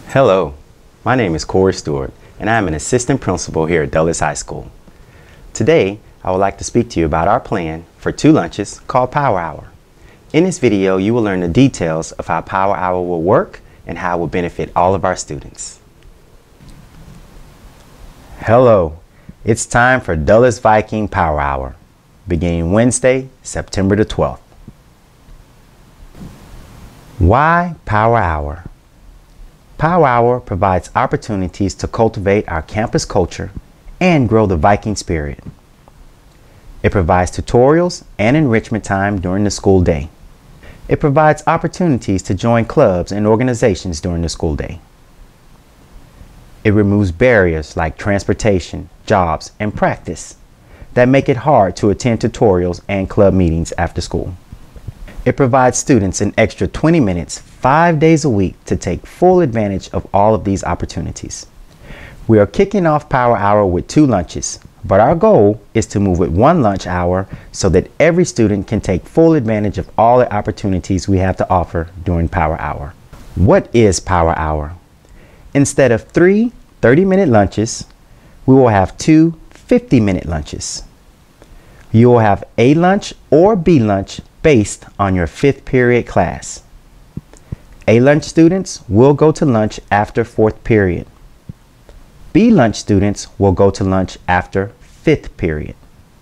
Hello, my name is Corey Stewart and I am an assistant principal here at Dulles High School. Today, I would like to speak to you about our plan for 2 lunches called Power Hour. In this video, you will learn the details of how Power Hour will work and how it will benefit all of our students. Hello, it's time for Dulles Viking Power Hour, beginning Wednesday, September the 12th. Why Power Hour? Power Hour provides opportunities to cultivate our campus culture and grow the Viking spirit. It provides tutorials and enrichment time during the school day. It provides opportunities to join clubs and organizations during the school day. It removes barriers like transportation, jobs, and practice that make it hard to attend tutorials and club meetings after school. It provides students an extra 20 minutes, 5 days a week to take full advantage of all of these opportunities. We are kicking off Power Hour with 2 lunches, but our goal is to move with 1 lunch hour so that every student can take full advantage of all the opportunities we have to offer during Power Hour. What is Power Hour? Instead of 3 30-minute lunches, we will have 2 50-minute lunches. You will have A lunch or B lunch based on your 5th period class. A lunch students will go to lunch after 4th period. B lunch students will go to lunch after 5th period.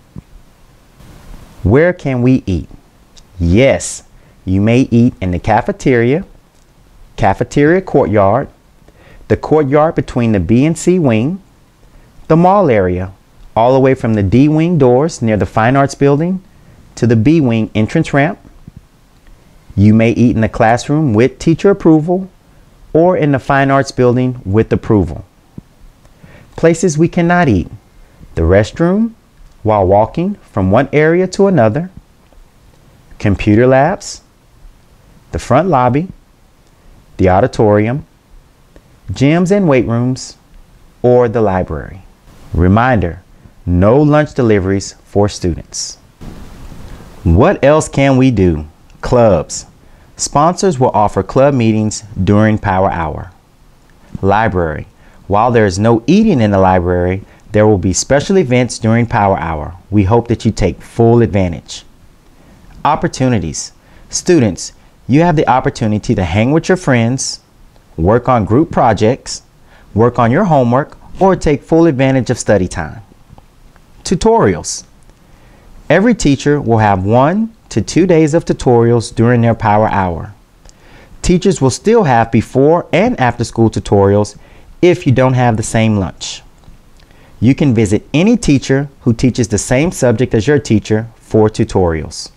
Where can we eat? Yes, you may eat in the cafeteria courtyard, the courtyard between the B and C wing, the mall area, all the way from the D wing doors near the Fine Arts Building to the B wing entrance ramp. You may eat in the classroom with teacher approval or in the Fine Arts Building with approval. Places we cannot eat: the restroom while walking from one area to another, computer labs, the front lobby, the auditorium, gyms and weight rooms, or the library. Reminder: no lunch deliveries for students. What else can we do? Clubs. Sponsors will offer club meetings during Power Hour. Library. While there is no eating in the library, there will be special events during Power Hour. We hope that you take full advantage. Opportunities. Students, you have the opportunity to hang with your friends, work on group projects, work on your homework, or take full advantage of study time. Tutorials. Every teacher will have 1 to 2 days of tutorials during their Power Hour. Teachers will still have before and after school tutorials if you don't have the same lunch. You can visit any teacher who teaches the same subject as your teacher for tutorials.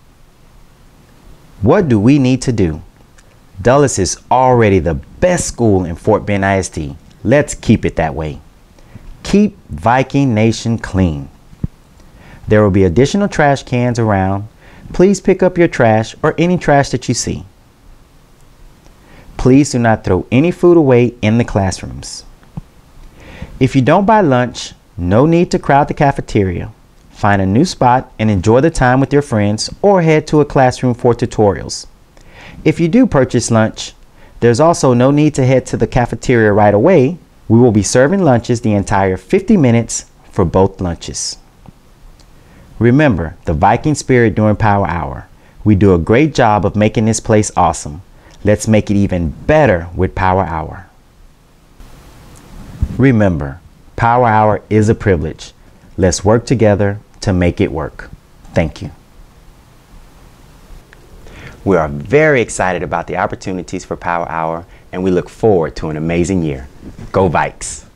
What do we need to do? Dulles is already the best school in Fort Bend ISD. Let's keep it that way. Keep Viking Nation clean. There will be additional trash cans around. Please pick up your trash or any trash that you see. Please do not throw any food away in the classrooms. If you don't buy lunch, no need to crowd the cafeteria. Find a new spot and enjoy the time with your friends or head to a classroom for tutorials. If you do purchase lunch, there's also no need to head to the cafeteria right away. We will be serving lunches the entire 50 minutes for both lunches. Remember the Viking spirit during Power Hour. We do a great job of making this place awesome. Let's make it even better with Power Hour. Remember, Power Hour is a privilege. Let's work together to make it work. Thank you. We are very excited about the opportunities for Power Hour and we look forward to an amazing year. Go Vikes!